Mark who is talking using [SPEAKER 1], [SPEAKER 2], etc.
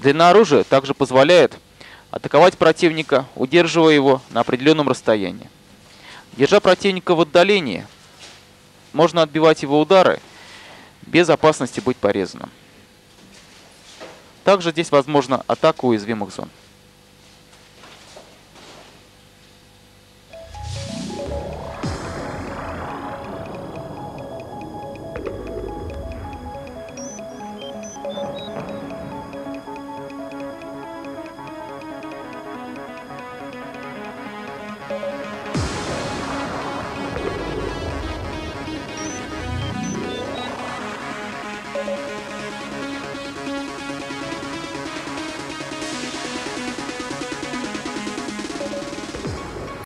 [SPEAKER 1] Длина оружия также позволяет атаковать противника, удерживая его на определенном расстоянии. Держа противника в отдалении, можно отбивать его удары без опасности быть порезанным. Также здесь возможна атака уязвимых зон.